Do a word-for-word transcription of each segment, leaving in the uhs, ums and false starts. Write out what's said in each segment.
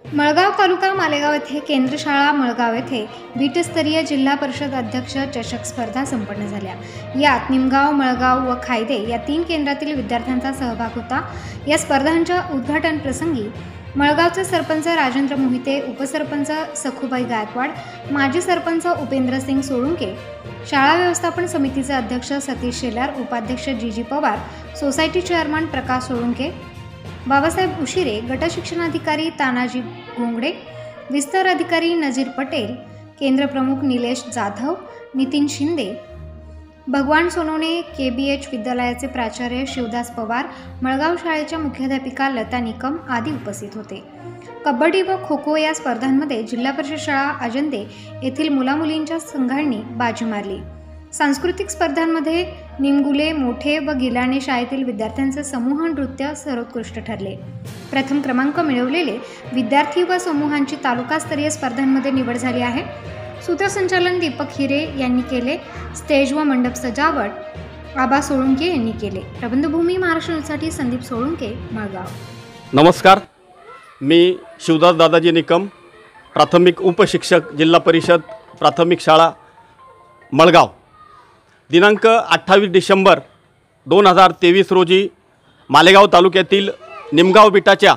मळगाव तालुका मालेगाव येथे केंद्र शाळा मळगाव येथे बीटस्तरीय जिल्हा परिषद अध्यक्ष चषक स्पर्धा संपन्न झाल्या। यात निमगाव, मळगाव व खायदे या तीन केंद्रातील विद्यार्थ्यांचा सहभाग होता। या स्पर्धांच्या उद्घाटन प्रसंगी मळगावचे सरपंच राजेंद्र मोहिते, उपसरपंच सखुबाई गायकवाड, माजी सरपंच उपेंद्र सिंग सोळुंके, शाळा व्यवस्थापन समितीचे अध्यक्ष सतीश शेलार, उपाध्यक्ष जीजी पवार, सोसायटी चेअरमन प्रकाश सोळुंके, बाबासाहेब उशिरे, गट शिक्षणाधिकारी तानाजी घोंगडे, विस्तार अधिकारी नजीर पटेल, केंद्र प्रमुख निलेश जाधव, नितीन शिंदे, भगवान सोनवणे, के बी एच विद्यालयाचे प्राचार्य शिवदास पवार, मळगाव शाळेच्या मुख्याध्यापिका लता निकम आदी उपस्थित होते। कबड्डी व खो खो या स्पर्धांमध्ये जिल्हा परिषद शाळा अजंदे येथील मुलामुलींच्या संघांनी बाजी मारली। सांस्कृतिक स्पर्धांमध्ये निमगुले, मोठे व गिलाणे शाळेतील विद्यार्थ्यांचे समूह नृत्य सर्वोत्कृष्ट ठरले। प्रथम क्रमांक मिळवलेले विद्यार्थी व समूहांची तालुकास्तरीय स्पर्धांमध्ये निवड झाली आहे। सूत्रसंचालन दीपक हिरे यांनी केले। स्टेज व मंडप सजावट आबा सोळुंके यांनी केले। प्रबंधभूमी महाराष्ट्र न्यूजसाठी संदीप सोळुंके, मळगाव। नमस्कार, मी शिवदास दादाजी निकम, प्राथमिक उपशिक्षक, जिल्हा परिषद प्राथमिक शाळा मळगाव। दिनांक अठ्ठावीस डिसेंबर दोन हजार तेवीस रोजी मालेगाव तालुक्यातील निमगाव बिटाच्या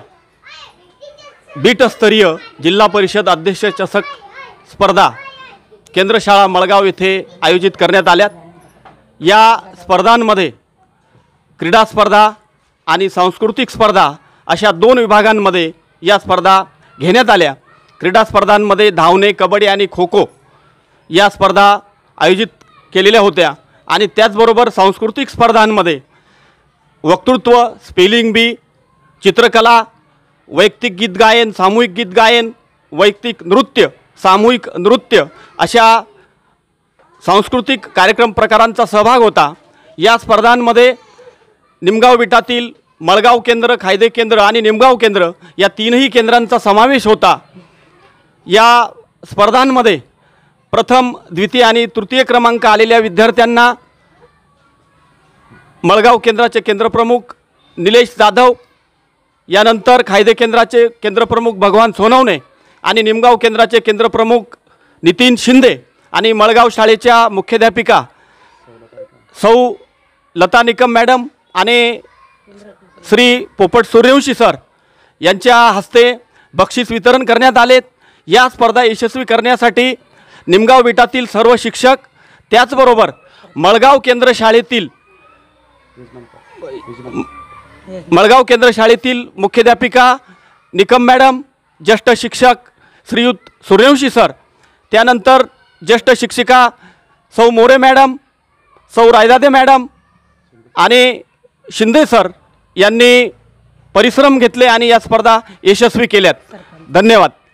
बीटस्तरीय जिल्हा परिषद अध्यक्ष चषक स्पर्धा केंद्र शाळा मळगाव येथे आयोजित करण्यात आल्यात। या स्पर्धांमध्ये क्रीडा स्पर्धा आणि सांस्कृतिक स्पर्धा अशा दोन विभागांमध्ये या स्पर्धा घेण्यात आल्या। क्रीडा स्पर्धांमध्ये धावणे, कबड्डी आणि खो खो या स्पर्धा आयोजित केलेल्या होत्या आणि त्याचबरोबर सांस्कृतिक स्पर्धांमध्ये वक्तृत्व, स्पेलिंग बी, चित्रकला, वैयक्तिक गीत गायन, सामूहिक गीत गायन, वैयक्तिक नृत्य, सामूहिक नृत्य अशा सांस्कृतिक कार्यक्रम प्रकारांचा सहभाग होता। या स्पर्धांमध्ये निमगाव बिटातील मळगाव केंद्र, खायदे केंद्र आणि निमगाव केंद्र या तीनही केंद्रांचा समावेश होता। या स्पर्धांमध्ये प्रथम, द्वितीय आणि तृतीय क्रमांक आलेल्या विद्यार्थ्यांना मळगाव केंद्राचे केंद्रप्रमुख निलेश जाधव, यानंतर खायदे केंद्राचे केंद्रप्रमुख भगवान सोनवणे आणि निमगाव केंद्राचे केंद्रप्रमुख नितीन शिंदे आणि मळगाव शाळेच्या मुख्याध्यापिका सौ लता निकम मॅडम आणि श्री पोपट सूर्यवंशी सर यांच्या हस्ते बक्षीस वितरण करण्यात आले। या स्पर्धा यशस्वी करण्यासाठी निमगाव बिटातील सर्व शिक्षक, त्याचबरोबर मळगाव केंद्र शाळेतील मळगाव केंद्र शाळेतील मुख्याध्यापिका निकम मॅडम, ज्येष्ठ शिक्षक श्रीयुत सूर्यवंशी सर, त्यानंतर ज्येष्ठ शिक्षिका सौ मोरे मॅडम, सौ रायदादे मॅडम आणि शिंदे सर यांनी परिश्रम घेतले आणि या स्पर्धा यशस्वी केल्यात। धन्यवाद।